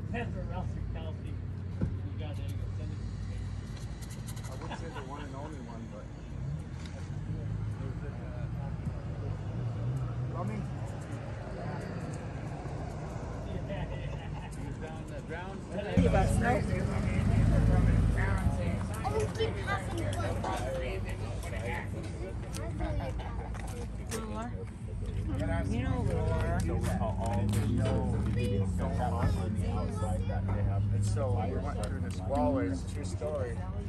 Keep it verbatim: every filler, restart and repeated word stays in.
Pastor Ralphie Kelsey. You got it. Send it to me. I would say the one and only one, but. Coming. He's down the ground. Any of us know. Oh, keep passing the You know, And so we went through this wall, it's two story.